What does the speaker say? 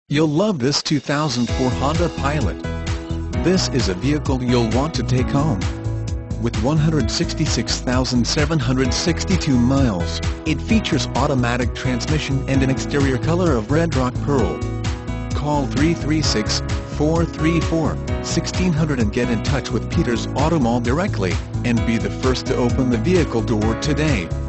You'll love this 2004 Honda Pilot. This is a vehicle you'll want to take home. With 166,762 miles, it features automatic transmission and an exterior color of Redrock Pearl. Call 336-434-1600 and get in touch with Peter's Auto Mall directly, and be the first to open the vehicle door today.